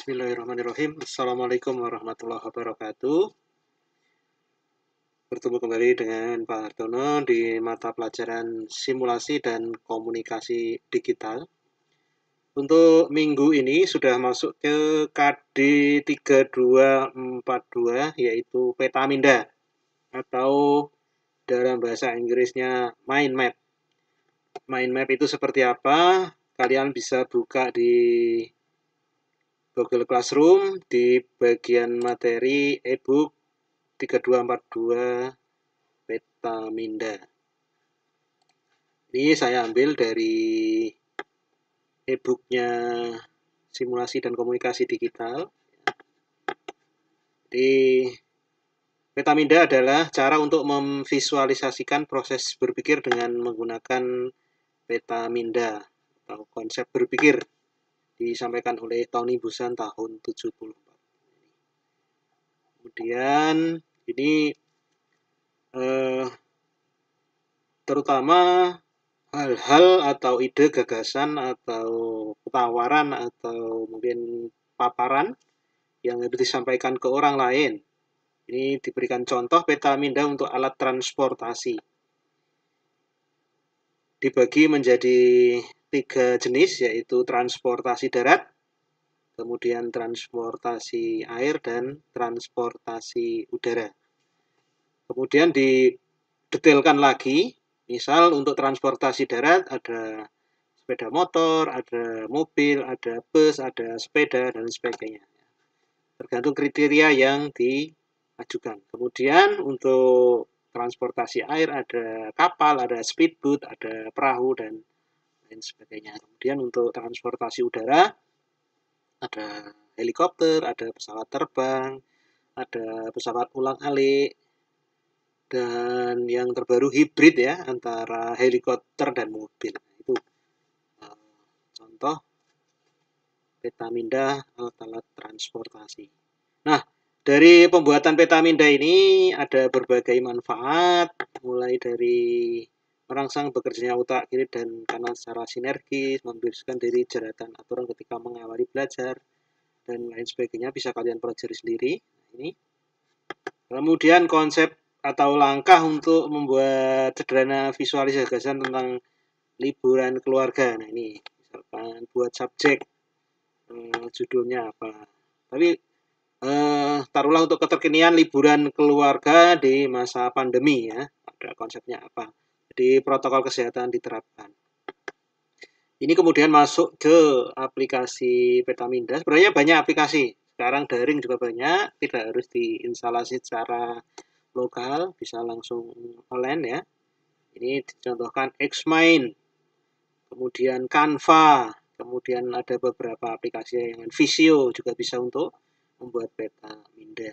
Bismillahirrahmanirrahim. Assalamualaikum warahmatullahi wabarakatuh. Bertemu kembali dengan Pak Hartono di mata pelajaran simulasi dan komunikasi digital. Untuk minggu ini sudah masuk ke KD 3242, yaitu peta minda atau dalam bahasa Inggrisnya mind map. Mind map itu seperti apa? Kalian bisa buka di Google Classroom di bagian materi e-book 3242 peta minda. Ini saya ambil dari e-booknya simulasi dan komunikasi digital. Di peta minda adalah cara untuk memvisualisasikan proses berpikir dengan menggunakan peta minda atau konsep berpikir, disampaikan oleh Tony Buzan tahun 74. Kemudian ini terutama hal-hal atau ide, gagasan, atau tawaran, atau mungkin paparan yang harus disampaikan ke orang lain. Ini diberikan contoh peta minda untuk alat transportasi. Dibagi menjadi 3 jenis, yaitu transportasi darat, kemudian transportasi air, dan transportasi udara. Kemudian didetailkan lagi, misal untuk transportasi darat ada sepeda motor, ada mobil, ada bus, ada sepeda, dan sebagainya. Tergantung kriteria yang diajukan. Kemudian untuk transportasi air ada kapal, ada speedboat, ada perahu, dan lain sebagainya. Kemudian untuk transportasi udara ada helikopter, ada pesawat terbang, ada pesawat ulang-alik, dan yang terbaru hibrid ya, antara helikopter dan mobil. Itu contoh peta minda alat-alat transportasi. Nah, dari pembuatan peta minda ini ada berbagai manfaat, mulai dari merangsang bekerjanya otak kiri dan kanan secara sinergis, membebaskan dari jeratan aturan ketika mengawali belajar, dan lain sebagainya. Bisa kalian pelajari sendiri. Ini. Kemudian konsep atau langkah untuk membuat sederhana visualisasi gagasan tentang liburan keluarga. Nah ini, misalkan buat subjek, judulnya apa. Tapi taruhlah untuk keterkinian liburan keluarga di masa pandemi ya, ada konsepnya apa. Jadi protokol kesehatan diterapkan. Ini kemudian masuk ke aplikasi peta minda. Sebenarnya banyak aplikasi. Sekarang daring juga banyak, tidak harus diinstalasi secara lokal, bisa langsung online ya. Ini dicontohkan Xmind, kemudian Canva, kemudian ada beberapa aplikasi yang Visio juga bisa untuk membuat peta minda.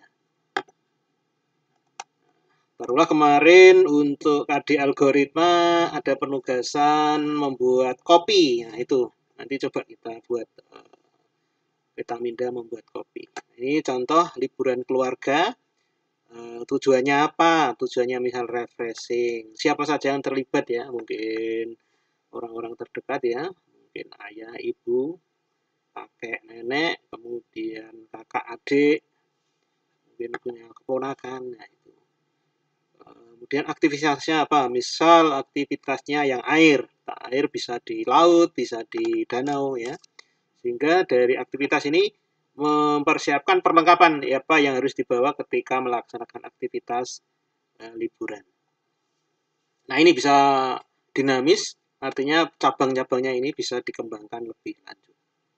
Taruhlah kemarin untuk KD algoritma ada penugasan membuat kopi. Nah itu nanti coba kita buat peta minda membuat kopi. Ini contoh liburan keluarga. Tujuannya apa? Tujuannya misal refreshing. Siapa saja yang terlibat ya? Mungkin orang-orang terdekat ya. Mungkin ayah, ibu, kakek, nenek, kemudian kakak, adik, mungkin punya keponakan. Nah, itu. Kemudian aktivitasnya apa? Misal aktivitasnya yang air. Air bisa di laut, bisa di danau ya. Sehingga dari aktivitas ini mempersiapkan perlengkapan apa yang harus dibawa ketika melaksanakan aktivitas liburan. Nah ini bisa dinamis, artinya cabang-cabangnya ini bisa dikembangkan lebih lanjut.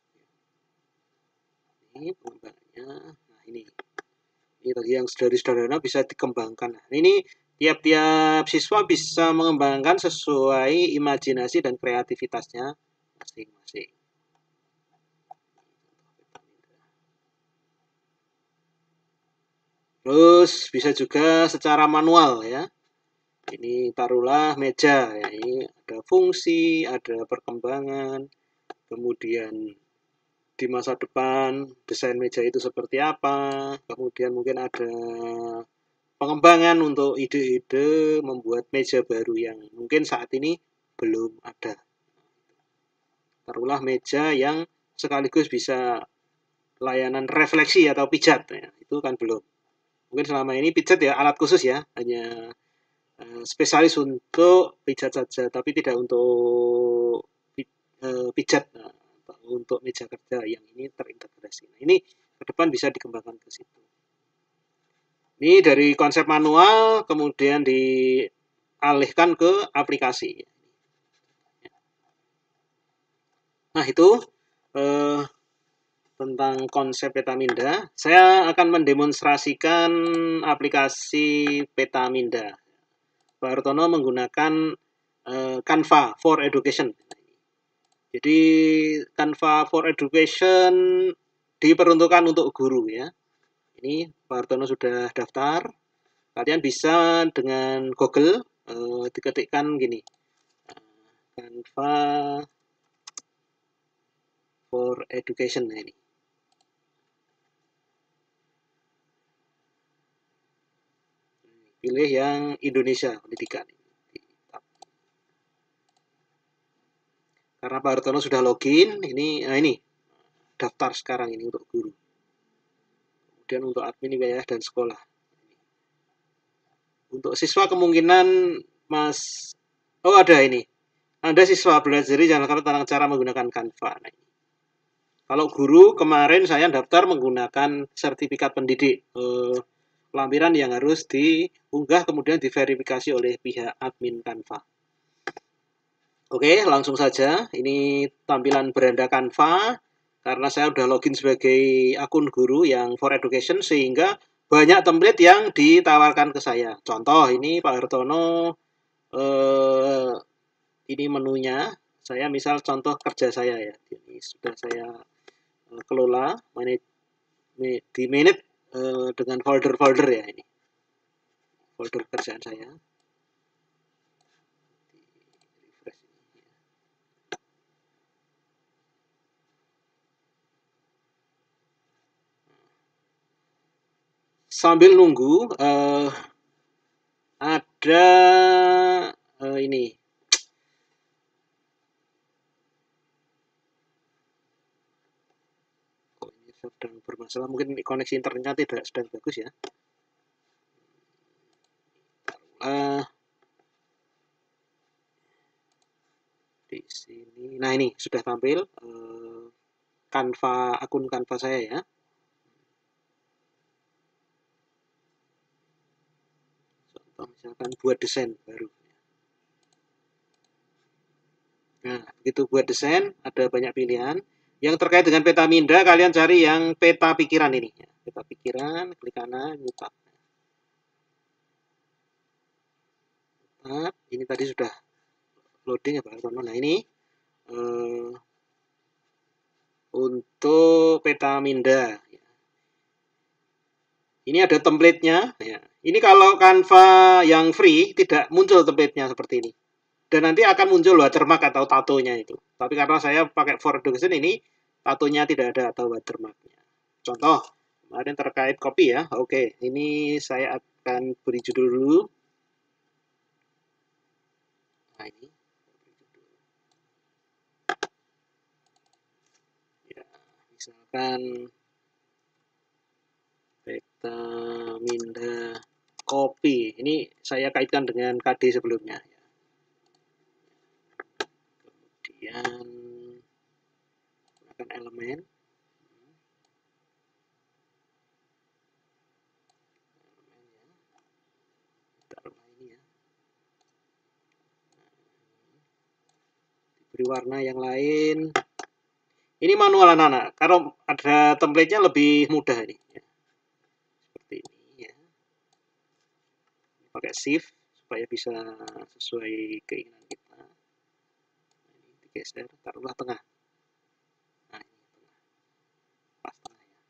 Ini pengembangannya, nah ini tadi yang sederhana bisa dikembangkan. Nah, ini tiap-tiap siswa bisa mengembangkan sesuai imajinasi dan kreativitasnya masing-masing. Terus bisa juga secara manual ya. Ini taruhlah meja ya, ini ada fungsi, ada perkembangan, kemudian di masa depan desain meja itu seperti apa, kemudian mungkin ada pengembangan untuk ide-ide membuat meja baru yang mungkin saat ini belum ada. Taruhlah meja yang sekaligus bisa layanan refleksi atau pijat, ya, itu kan belum. Mungkin selama ini pijat ya alat khusus ya, hanya spesialis untuk pijat saja, tapi tidak untuk pijat. Nah, untuk meja kerja yang ini terintegrasi. Nah, ini ke depan bisa dikembangkan ke situ. Ini dari konsep manual kemudian dialihkan ke aplikasi. Nah, itu tentang konsep Petaminda. Saya akan mendemonstrasikan aplikasi Petaminda. Pak Hartono menggunakan Canva for Education. Jadi Canva for Education diperuntukkan untuk guru ya. Ini Pak Hartono sudah daftar. Kalian bisa dengan Google diketikkan gini, Canva for Education. Nah, ini. Pilih yang Indonesia pendidikan. Karena Pak Hartono sudah login, ini daftar sekarang ini untuk guru. Kemudian untuk admin wilayah dan sekolah. Untuk siswa kemungkinan ada ini. Anda siswa belajar di Jakarta tentang cara menggunakan Canva. Nah, kalau guru kemarin saya daftar menggunakan sertifikat pendidik. Lampiran yang harus diunggah kemudian diverifikasi oleh pihak admin Canva. Oke, langsung saja. Ini tampilan beranda Canva. Karena saya udah login sebagai akun guru yang for education, sehingga banyak template yang ditawarkan ke saya. Contoh, ini Pak Hartono, ini menunya. Saya misal contoh kerja saya ya. Ini sudah saya kelola, di manage dengan folder-folder ya ini. Folder kerjaan saya. Sambil nunggu ada ini. Ini sedang bermasalah, mungkin koneksi internetnya tidak sedang bagus ya. Di sini. Nah, ini sudah tampil Canva, akun Canva saya ya. Contoh misalkan buat desain baru. Nah, begitu buat desain ada banyak pilihan. Yang terkait dengan Petaminda, kalian cari yang peta pikiran ini. Peta pikiran, klik kanan, nyutat. Ini tadi sudah loading ya Pak Hartono. Nah, ini untuk Petaminda. Ini ada template-nya. Ya. Ini kalau Canva yang free tidak muncul template-nya seperti ini. Dan nanti akan muncul watermark atau tatonya itu. Tapi karena saya pakai for education ini, tatonya tidak ada atau watermarknya. Contoh, kemarin terkait copy ya. Oke, ini saya akan beri judul dulu. Nah, ini. Ya, misalkan Petaminda copy. Ini saya kaitkan dengan KD sebelumnya. Kemudian gunakan elemen. Beri warna yang lain. Ini manual anak-anak. Kalau ada template-nya lebih mudah ini. Seperti ini ya. Pakai shift supaya bisa sesuai keinginan kita. Ini digeser, taruhlah tengah. Nah, ini tengah. Pas tengah ya.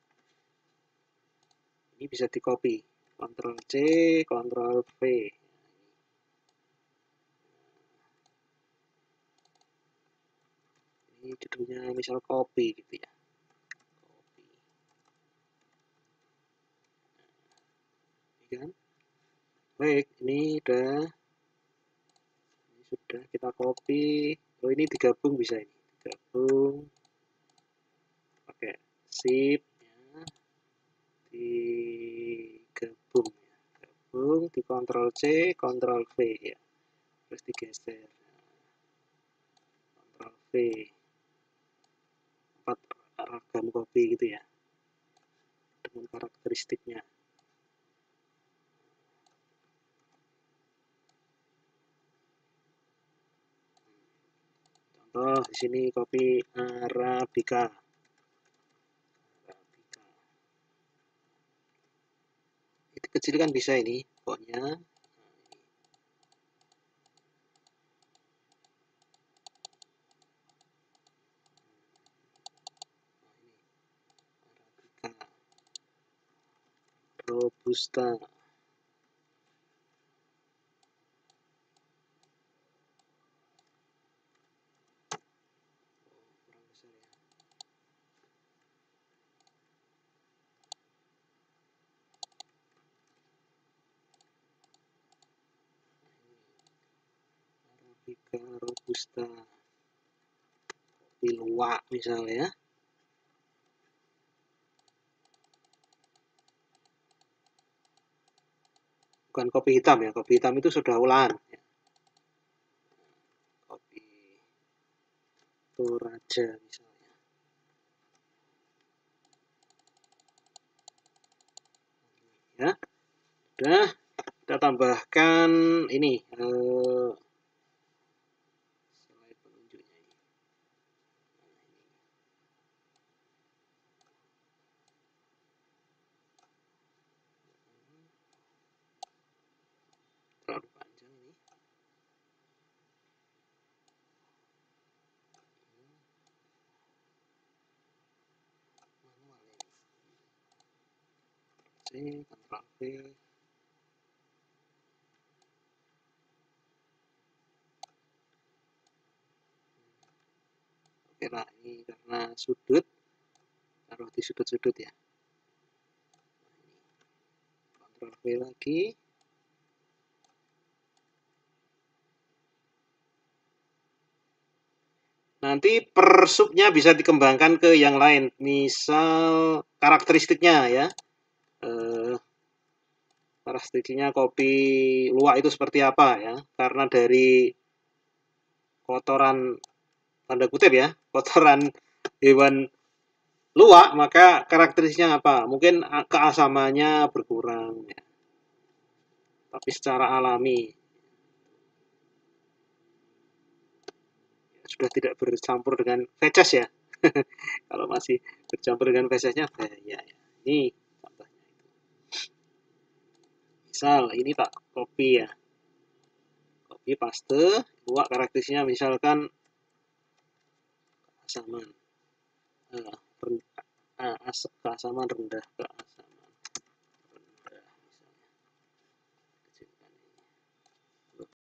Ini bisa di copy. Ctrl C, Ctrl V. Ini judulnya misal copy gitu ya. Copy. Ini kan. Baik, ini sudah kita copy. Oh, ini digabung bisa ini. Digabung pakai shift digabung ya. Gabung di Ctrl C, Ctrl V ya. Terus digeser. Ctrl V. 4 ragam copy gitu ya. Dengan karakteristiknya. Contoh di sini copy Arabica. Itu kecil kan bisa ini fontnya. Arabica. Robusta. Arabica Robusta. Kopi luwak misalnya ya. Bukan kopi hitam ya, kopi hitam itu sudah olahan. Kopi Toraja misalnya. Ya, udah kita tambahkan ini slide penunjuknya ini. Terlalu panjang ini. Manual ini. C, Ctrl V. Oke lah, ini karena sudut, taruh di sudut-sudut ya. Ctrl V lagi. Nanti per subnya bisa dikembangkan ke yang lain, misal karakteristiknya ya. Karakteristiknya kopi luwak itu seperti apa ya? Karena dari kotoran, tanda kutip ya, kotoran hewan luwak, maka karakteristiknya apa? Mungkin keasamannya berkurang ya. Tapi secara alami sudah tidak bercampur dengan feces ya. Kalau masih bercampur dengan fecesnya bahaya ya. Ini contohnya itu. Misal ini tak kopi ya. Kopi paste, luwak karakteristiknya misalkan keasaman. Keasaman rendah,